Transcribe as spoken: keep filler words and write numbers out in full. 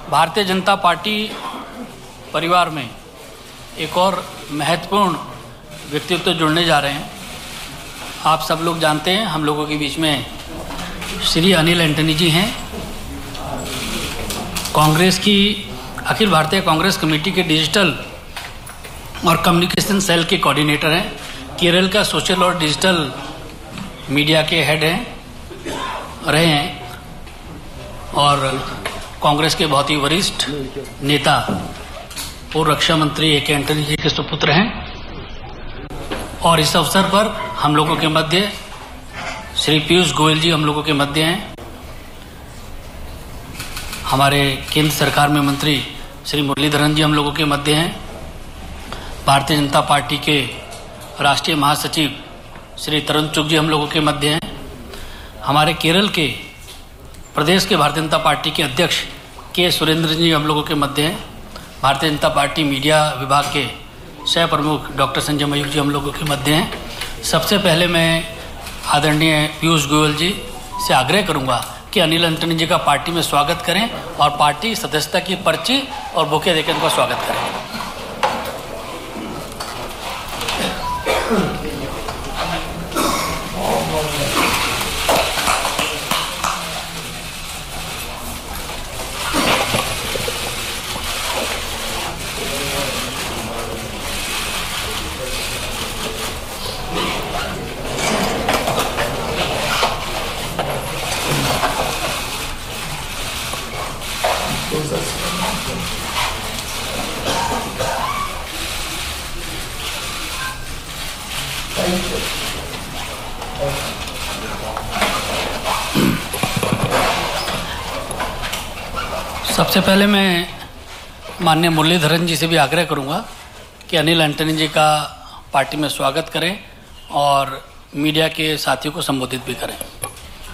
Bharatiya Janata party परिवार में एक और महत्वपूर्ण व्यक्तित्व जुड़ने जा रहे हैं। आप सब लोग जानते हैं, हम लोगों के बीच में श्री अनिल एंटनी जी हैं। कांग्रेस की अखिल भारतीय कांग्रेस कमेटी के डिजिटल और कम्युनिकेशन सेल के कोऑर्डिनेटर हैं। केरल का सोशल और डिजिटल मीडिया के हेड हैं रहे हैं और कांग्रेस के बहुत ही वरिष्ठ नेता पूर्व रक्षा मंत्री ए के एंटनी जी के सुपुत्र हैं। और इस अवसर पर हम लोगों के मध्य श्री पीयूष गोयल जी हम लोगों के मध्य हैं। हमारे केंद्र सरकार में मंत्री श्री मुरलीधरन जी हम लोगों के मध्य हैं। भारतीय जनता पार्टी के राष्ट्रीय महासचिव श्री तरुण चुग जी हम लोगों के मध्य हैं। हमारे केरल के प्रदेश के भारतीय जनता पार्टी के अध्यक्ष के सुरेंद्र जी हम लोगों के मध्य हैं। भारतीय जनता पार्टी मीडिया विभाग के सह प्रमुख डॉक्टर संजय मयूर जी हम लोगों के मध्य हैं। सबसे पहले मैं आदरणीय पीयूष गोयल जी से आग्रह करूंगा कि अनिल एंटनी जी का पार्टी में स्वागत करें और पार्टी सदस्यता की पर्ची और बुके देकर उनका स्वागत करें। सबसे पहले मैं माननीय मुरलीधरन जी से भी आग्रह करूंगा कि अनिल एंटनी जी का पार्टी में स्वागत करें और मीडिया के साथियों को संबोधित भी करें।